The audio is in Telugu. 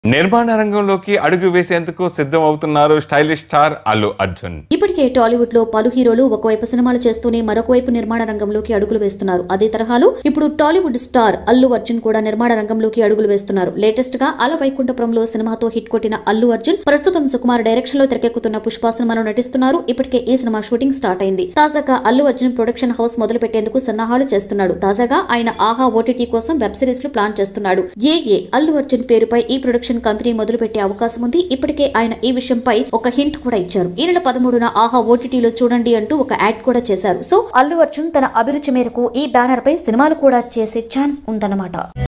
నిర్మాణ రంగంలోకి అడుగు వేసేందుకు సిద్ధం అవుతున్నారు స్టైలిష్ స్టార్ అల్లు అర్జున్. ఇప్పటికే టాలీవుడ్ లో పలు హీరోలు ఒకవైపు సినిమాలు చేస్తూనే మరొక వైపు నిర్మాణ రంగంలోకి అడుగులు వేస్తున్నారు. అదే తరహాలో ఇప్పుడు టాలీవుడ్ స్టార్ అల్లు అర్జున్ కూడా నిర్మాణ రంగంలోకి అడుగులు వేస్తున్నారు. లేటెస్ట్ గా అల వైకుంఠపురంలో సినిమాతో హిట్ కొట్టిన అల్లు అర్జున్ ప్రస్తుతం సుకుమార్ డైరెక్షన్ లో తెరకెక్కుతున్న పుష్ప సినిమాలో నటిస్తున్నారు. ఇప్పటికే ఈ సినిమా షూటింగ్ స్టార్ట్ అయింది. తాజాగా అల్లు అర్జున్ ప్రొడక్షన్ హౌస్ మొదలు పెట్టేందుకు సన్నాహాలు చేస్తున్నాడు. తాజాగా ఆయన ఆహా ఓటీటీ కోసం వెబ్ సిరీస్ లు ప్లాన్ చేస్తున్నాడు. అల్లు అర్జున్ పేరుపై ఈ ప్రొడక్షన్ కంపెనీ మొదలు పెట్టే అవకాశం ఉంది. ఇప్పటికే ఆయన ఈ విషయంపై ఒక హింట్ కూడా ఇచ్చారు. ఈ నెల 13న ఆహా ఓటీటీలో చూడండి అంటూ ఒక యాడ్ కూడా చేశారు. సో అల్లు అర్జున్ తన అభిరుచి మేరకు ఈ బ్యానర్ పై సినిమాలు కూడా చేసే ఛాన్స్ ఉందన్నమాట.